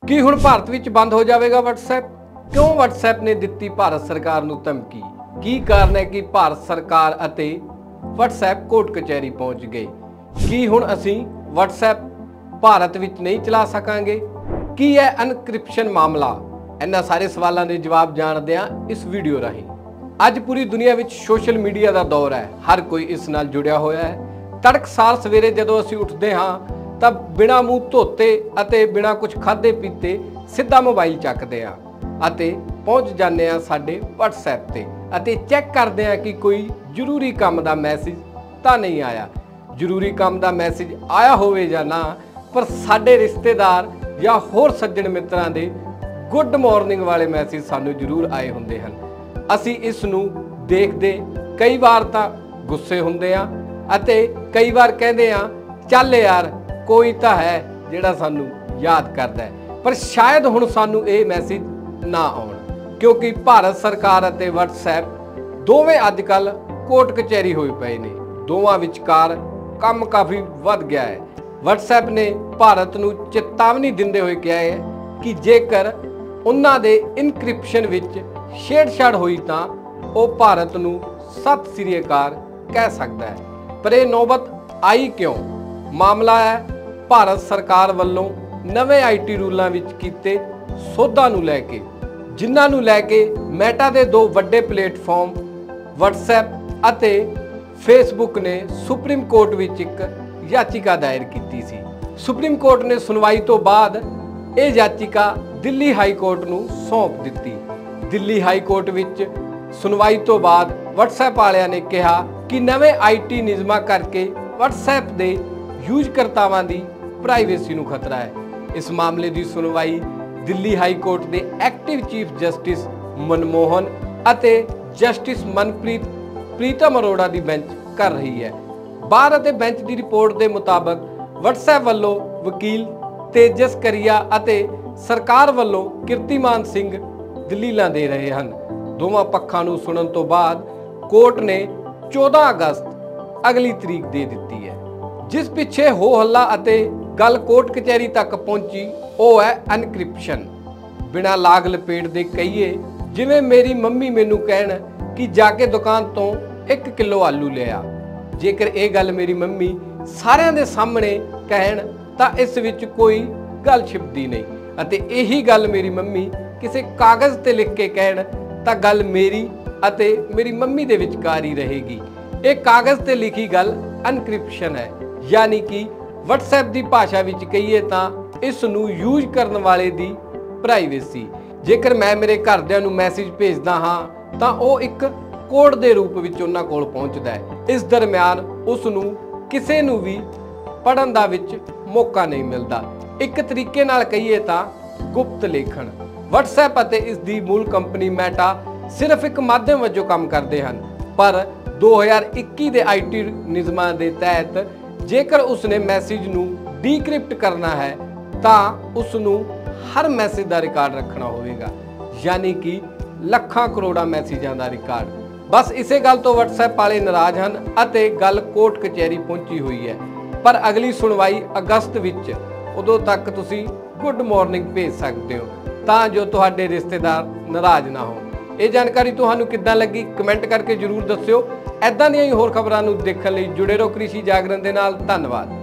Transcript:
ਕੀ ਹੁਣ ਭਾਰਤ ਵਿੱਚ ਬੰਦ ਹੋ ਜਾਵੇਗਾ WhatsApp? क्यों WhatsApp ने ਦਿੱਤੀ ਭਾਰਤ ਸਰਕਾਰ ਨੂੰ ਧਮਕੀ? ਕੀ ਕਾਰਨ ਹੈ ਕਿ ਭਾਰਤ ਸਰਕਾਰ ਅਤੇ WhatsApp ਕੋਰਟ ਕਚਹਿਰੀ ਪਹੁੰਚ ਗਏ? ਕੀ ਹੁਣ ਅਸੀਂ WhatsApp ਭਾਰਤ ਵਿੱਚ ਨਹੀਂ ਚਲਾ ਸਕਾਂਗੇ? ਕੀ ਹੈ ਐਨਕ੍ਰਿਪਸ਼ਨ ਮਾਮਲਾ? ਇਹਨਾਂ ਸਾਰੇ ਸਵਾਲਾਂ ਦੇ ਜਵਾਬ ਜਾਣਦੇ ਹਾਂ ਇਸ ਵੀਡੀਓ ਰਾਹੀਂ। ਅੱਜ ਪੂਰੀ ਦੁਨੀਆ ਵਿੱਚ ਸੋਸ਼ਲ ਮੀਡੀਆ ਦਾ ਦੌਰ ਹੈ, ਹਰ ਕੋਈ ਇਸ ਨਾਲ ਜੁੜਿਆ ਹੋਇਆ ਹੈ। ਤੜਕਸਾਰ ਸਵੇਰੇ ਜਦੋਂ ਅਸੀਂ ਉੱਠਦੇ ਹਾਂ ਤਾਂ ਬਿਨਾਂ ਮੂੰਹ ਧੋਤੇ ਅਤੇ ਬਿਨਾਂ ਕੁਝ ਖਾਧੇ ਪੀਤੇ ਸਿੱਧਾ ਮੋਬਾਈਲ ਚੱਕਦੇ ਹਾਂ ਅਤੇ ਪਹੁੰਚ ਜਾਂਦੇ ਹਾਂ ਸਾਡੇ WhatsApp ਤੇ ਅਤੇ ਚੈੱਕ ਕਰਦੇ ਹਾਂ ਕਿ ਕੋਈ ਜ਼ਰੂਰੀ ਕੰਮ ਦਾ ਮੈਸੇਜ ਤਾਂ ਨਹੀਂ ਆਇਆ। ਜ਼ਰੂਰੀ ਕੰਮ ਦਾ ਮੈਸੇਜ ਆਇਆ ਹੋਵੇ ਜਾਂ ਨਾ, ਪਰ ਸਾਡੇ ਰਿਸ਼ਤੇਦਾਰ ਜਾਂ ਹੋਰ ਸੱਜਣ ਮਿੱਤਰਾਂ ਦੇ ਗੁੱਡ ਮਾਰਨਿੰਗ ਵਾਲੇ ਮੈਸੇਜ ਸਾਨੂੰ ਜ਼ਰੂਰ ਆਏ ਹੁੰਦੇ ਹਨ। ਅਸੀਂ ਇਸ ਨੂੰ ਦੇਖਦੇ ਕਈ ਵਾਰ ਤਾਂ ਗੁੱਸੇ ਹੁੰਦੇ ਹਾਂ ਅਤੇ ਕਈ ਵਾਰ ਕਹਿੰਦੇ ਹਾਂ ਚੱਲ ਯਾਰ ਕੋਈ ਤਾਂ ਹੈ ਜਿਹੜਾ ਸਾਨੂੰ ਯਾਦ ਕਰਦਾ ਹੈ। ਪਰ ਸ਼ਾਇਦ ਹੁਣ ਸਾਨੂੰ ਇਹ ਮੈਸੇਜ ਨਾ ਆਉਣ, ਕਿਉਂਕਿ ਭਾਰਤ ਸਰਕਾਰ ਅਤੇ WhatsApp ਦੋਵੇਂ ਅੱਜ ਕੱਲ੍ਹ ਕੋਰਟ ਕਚਹਿਰੀ ਹੋਏ ਪਏ ਨੇ। ਦੋਵਾਂ ਵਿਚਕਾਰ ਕੰਮ ਕਾਫੀ ਵੱਧ ਗਿਆ ਹੈ। WhatsApp ਨੇ ਭਾਰਤ ਨੂੰ ਚੇਤਾਵਨੀ ਦਿੰਦੇ ਹੋਏ ਕਿਹਾ ਹੈ ਕਿ ਜੇਕਰ ਉਹਨਾਂ ਦੇ ਇਨਕ੍ਰਿਪਸ਼ਨ ਵਿੱਚ ਛੇੜਛਾੜ ਹੋਈ ਤਾਂ ਉਹ ਭਾਰਤ ਨੂੰ ਸਤਿ ਸ੍ਰੀ ਅਕਾਲ ਕਹਿ ਸਕਦਾ ਹੈ। ਪਰ ਇਹ ਨੌਬਤ ਆਈ ਕਿਉਂ? ਮਾਮਲਾ ਹੈ ਭਾਰਤ ਸਰਕਾਰ ਵੱਲੋਂ ਨਵੇਂ IT ਰੂਲਾਂ ਵਿੱਚ ਕੀਤੇ ਸੋਧਾਂ ਨੂੰ ਲੈ ਕੇ, ਜਿਨ੍ਹਾਂ ਨੂੰ ਲੈ ਕੇ ਮੈਟਾ ਦੇ ਦੋ ਵੱਡੇ ਪਲੇਟਫਾਰਮ WhatsApp ਅਤੇ Facebook ਨੇ ਸੁਪਰੀਮ ਕੋਰਟ ਵਿੱਚ ਇੱਕ ਯਾਚਿਕਾ ਦਾਇਰ ਕੀਤੀ ਸੀ। ਸੁਪਰੀਮ ਕੋਰਟ ਨੇ ਸੁਣਵਾਈ ਤੋਂ ਬਾਅਦ ਇਹ ਯਾਚਿਕਾ ਦਿੱਲੀ ਹਾਈ ਕੋਰਟ ਨੂੰ ਸੌਂਪ ਦਿੱਤੀ। ਦਿੱਲੀ ਹਾਈ ਕੋਰਟ ਵਿੱਚ ਸੁਣਵਾਈ ਤੋਂ ਬਾਅਦ WhatsApp ਵਾਲਿਆਂ ਨੇ ਕਿਹਾ ਕਿ ਨਵੇਂ IT ਨਿਯਮਾਂ ਕਰਕੇ WhatsApp ਦੇ ਯੂਜ਼ਕਰਤਾਵਾਂ ਦੀ ਪ੍ਰਾਈਵੇਸੀ ਨੂੰ ਖਤਰਾ ਹੈ। ਇਸ ਮਾਮਲੇ ਦੀ ਸੁਣਵਾਈ ਦਿੱਲੀ ਹਾਈ ਕੋਰਟ ਦੇ ਐਕਟਿਵ ਚੀਫ ਜਸਟਿਸ ਮਨਮੋਹਨ ਅਤੇ ਜਸਟਿਸ ਮਨਪ੍ਰੀਤ ਪ੍ਰੀਤਮ ਅਰੋੜਾ ਦੀ ਬੈਂਚ ਕਰ ਰਹੀ ਹੈ। ਬਾਰ ਅਤੇ ਬੈਂਚ ਦੀ ਰਿਪੋਰਟ ਦੇ ਮੁਤਾਬਕ WhatsApp ਵੱਲੋਂ ਵਕੀਲ ਤੇਜਸ ਕਰੀਆ ਅਤੇ ਸਰਕਾਰ ਵੱਲੋਂ ਕੀਰਤੀਮਾਨ ਸਿੰਘ ਦਲੀਲਾਂ ਦੇ ਰਹੇ ਹਨ। ਦੋਵਾਂ ਪੱਖਾਂ ਨੂੰ ਸੁਣਨ ਤੋਂ ਬਾਅਦ ਕੋਰਟ ਨੇ 14 ਅਗਸਤ ਅਗਲੀ ਤਰੀਕ ਦੇ ਦਿੱਤੀ ਹੈ। ਜਿਸ ਪਿੱਛੇ ਹੋ ਹੱਲਾ ਅਤੇ ਗੱਲ ਕੋਰਟ ਕਚਹਿਰੀ ਤੱਕ ਪਹੁੰਚੀ ਉਹ ਹੈ ਐਨਕ੍ਰਿਪਸ਼ਨ। ਬਿਨਾਂ ਲਾਗ ਲਪੇਟ ਦੇ ਕਹੀਏ, ਜਿਵੇਂ ਮੇਰੀ ਮੰਮੀ ਮੈਨੂੰ ਕਹਿਣ ਕਿ ਜਾ ਕੇ ਦੁਕਾਨ ਤੋਂ 1 ਕਿਲੋ ਆਲੂ ਲਿਆ। ਜੇਕਰ ਇਹ ਗੱਲ ਮੇਰੀ ਮੰਮੀ ਸਾਰਿਆਂ ਦੇ ਸਾਹਮਣੇ ਕਹਿਣ ਤਾਂ ਇਸ ਵਿੱਚ ਕੋਈ ਗੱਲ ਛਿਪਦੀ ਨਹੀਂ, ਅਤੇ ਇਹੀ ਗੱਲ ਮੇਰੀ ਮੰਮੀ ਕਿਸੇ ਕਾਗਜ਼ ਤੇ ਲਿਖ ਕੇ ਕਹਿਣ ਤਾਂ ਗੱਲ ਮੇਰੀ ਅਤੇ ਮੇਰੀ ਮੰਮੀ ਦੇ ਵਿਚਕਾਰ ਹੀ ਰਹੇਗੀ। ਇਹ ਕਾਗਜ਼ ਤੇ ਲਿਖੀ ਗੱਲ ਐਨਕ੍ਰਿਪਸ਼ਨ ਹੈ, ਯਾਨੀ ਕਿ WhatsApp ਦੀ ਭਾਸ਼ਾ ਵਿੱਚ ਕਹੀਏ ਤਾਂ ਇਸ ਨੂੰ ਯੂਜ਼ ਕਰਨ ਵਾਲੇ ਦੀ ਪ੍ਰਾਈਵੇਸੀ। ਜੇਕਰ ਮੈਂ ਮੇਰੇ ਘਰਦਿਆਂ ਨੂੰ ਮੈਸੇਜ ਭੇਜਦਾ ਹਾਂ ਤਾਂ ਉਹ ਇੱਕ ਕੋਡ ਦੇ ਰੂਪ ਵਿੱਚ ਉਹਨਾਂ ਕੋਲ ਪਹੁੰਚਦਾ ਹੈ। ਇਸ ਦਰਮਿਆਨ ਉਸ ਨੂੰ ਕਿਸੇ ਨੂੰ ਵੀ ਪੜ੍ਹਨ ਦਾ ਵਿੱਚ ਮੌਕਾ ਨਹੀਂ ਮਿਲਦਾ। ਇੱਕ ਤਰੀਕੇ ਨਾਲ ਕਹੀਏ ਤਾਂ ਗੁਪਤ ਲੇਖਣ। WhatsApp ਅਤੇ ਇਸ ਦੀ ਮੂਲ ਕੰਪਨੀ ਮੈਟਾ ਸਿਰਫ ਇੱਕ ਮਾਧਿਅਮ ਵਜੋਂ ਕੰਮ ਕਰਦੇ ਹਨ, ਪਰ 2021 ਦੇ IT ਨਿਯਮਾਂ ਦੇ ਤਹਿਤ ਜੇਕਰ ਉਸਨੇ ਮੈਸੇਜ ਨੂੰ ਡੀਕ੍ਰਿਪਟ ਕਰਨਾ ਹੈ ਤਾਂ ਉਸ ਨੂੰ ਹਰ ਮੈਸੇਜ ਦਾ ਰਿਕਾਰਡ ਰੱਖਣਾ ਹੋਵੇਗਾ, ਯਾਨੀ ਕਿ ਲੱਖਾਂ ਕਰੋੜਾਂ ਮੈਸੇਜਾਂ ਦਾ ਰਿਕਾਰਡ। ਬਸ ਇਸੇ ਗੱਲ ਤੋਂ WhatsApp ਵਾਲੇ ਨਾਰਾਜ਼ ਹਨ ਅਤੇ ਗੱਲ ਕੋਰਟ ਕਚਹਿਰੀ ਪਹੁੰਚੀ ਹੋਈ ਹੈ। ਪਰ ਅਗਲੀ ਸੁਣਵਾਈ ਅਗਸਤ ਵਿੱਚ, ਉਦੋਂ ਤੱਕ ਤੁਸੀਂ ਗੁੱਡ ਮਾਰਨਿੰਗ ਭੇਜ ਸਕਦੇ ਹੋ ਤਾਂ ਜੋ ਤੁਹਾਡੇ ਰਿਸ਼ਤੇਦਾਰ ਨਾਰਾਜ਼ ਨਾ ਹੋਣ। ਇਹ ਜਾਣਕਾਰੀ ਤੁਹਾਨੂੰ ਕਿੱਦਾਂ ਲੱਗੀ ਕਮੈਂਟ ਕਰਕੇ ਜ਼ਰੂਰ ਦੱਸਿਓ। ਐਦਾਂ ਦੀਆਂ ਹੀ ਹੋਰ ਖਬਰਾਂ ਨੂੰ ਦੇਖਣ ਲਈ ਜੁੜੇ ਰਹੋ ਕ੍ਰਿਸ਼ੀ ਜਾਗਰਣ ਦੇ ਨਾਲ। ਧੰਨਵਾਦ।